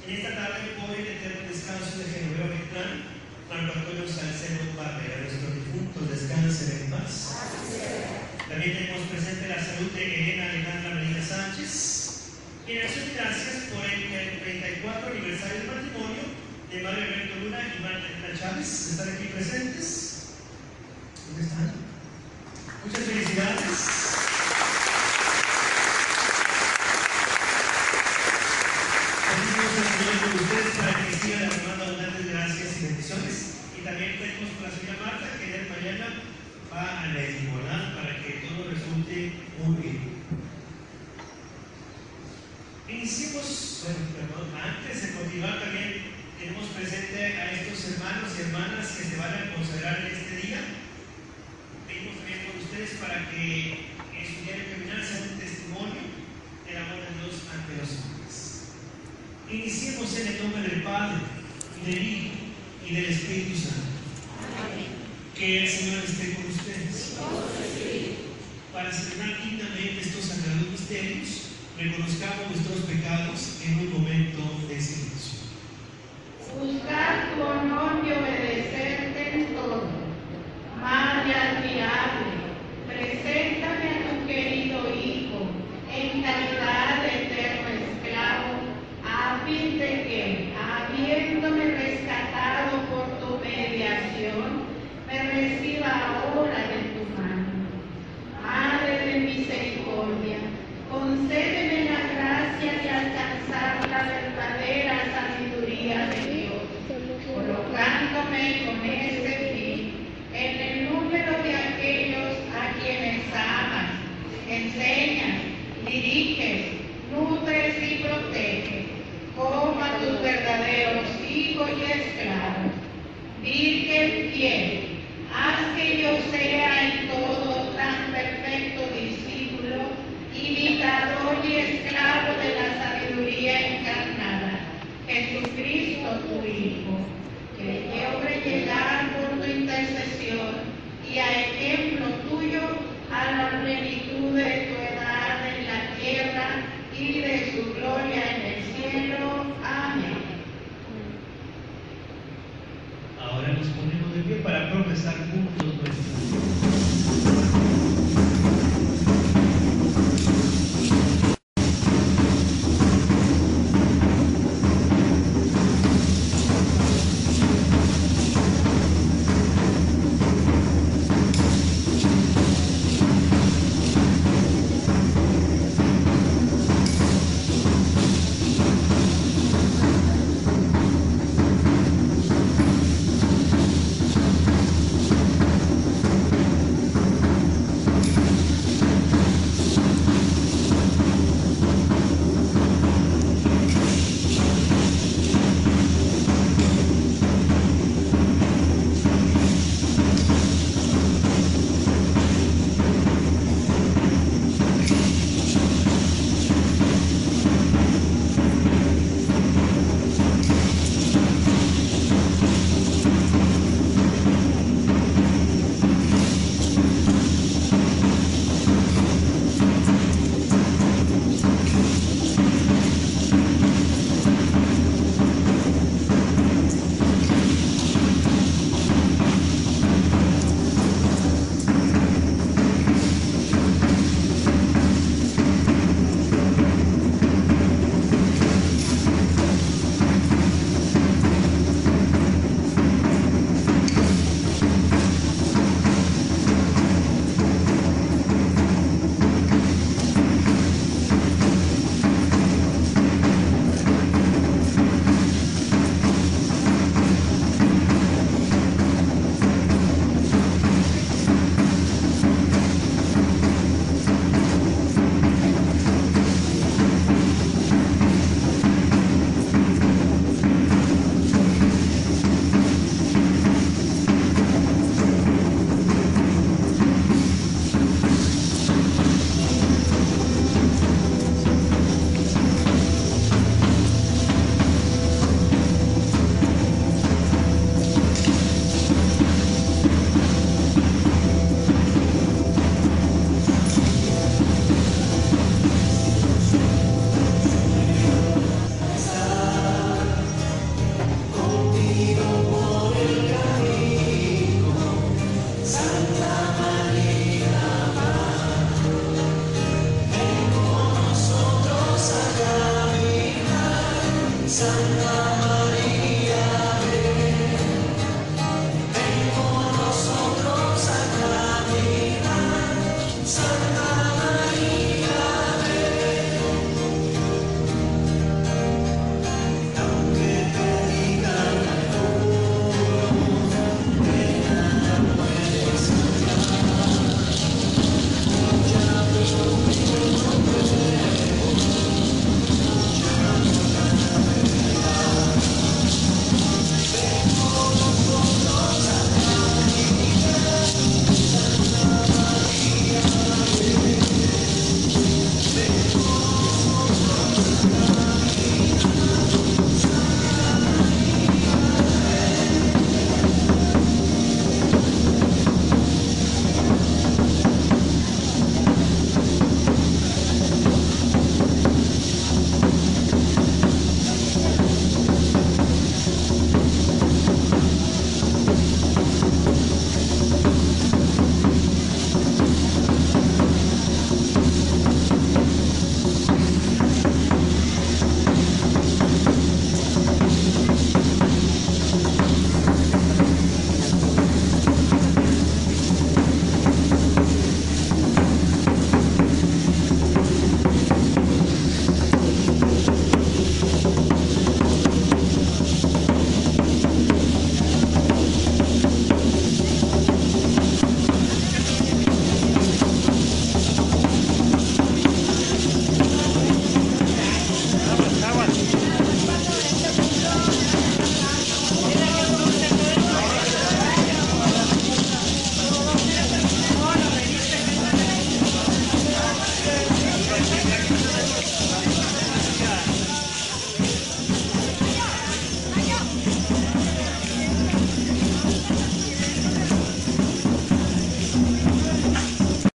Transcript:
En esta tarde, por el eterno descanso de Genoveva Beltrán, Marco Antonio Salcedo Barrera, nuestros difuntos, descansen en paz. También tenemos presente la salud de Elena Alejandra Medina Sánchez. Y en acción de gracias por el 34 aniversario del matrimonio de Mario Alberto Luna y Marta Elena Chávez. ¿Están aquí presentes? ¿Dónde están? Muchas felicidades. Con ustedes para que sigan derramando abundantes gracias y bendiciones. Y también pedimos por la señora Marta que de mañana va a la igualdad para que todo resulte muy bien. Iniciemos, antes de continuar también tenemos presente a estos hermanos y hermanas que se van a considerar en este día. Pedimos también por ustedes para que en su diario criminal sea un testimonio del amor de Dios ante los hombres. Iniciemos en el nombre del Padre, y del Hijo, y del Espíritu Santo. Amén. Que el Señor esté con ustedes. Para celebrar dignamente estos sagrados misterios, reconozcamos nuestros pecados en un momento de silencio. Buscar tu honor y obedecerte en todo. Madre admirable, preséntame a tu querido Hijo en calidad de eterno esclavo, a fin de que, habiéndome rescatado por tu mediación, me reciba ahora de tu mano. Madre de misericordia, concédeme la gracia de alcanzar la verdadera sabiduría de Dios, colocándome con ese fin en el número de aquellos a quienes amas, enseñas, diriges, nutres y proteges, como a tus verdaderos hijos y esclavos. Virgen fiel, haz que yo sea en todo tan perfecto discípulo, imitador y esclavo de la sabiduría encarnada, Jesucristo tu Hijo, que logre llegar por tu intercesión y a ejemplo tuyo a la plenitud de tu edad en la tierra y de su gloria en el cielo. Amén. Ahora nos ponemos de pie para profesar juntos nuestra fe. Santa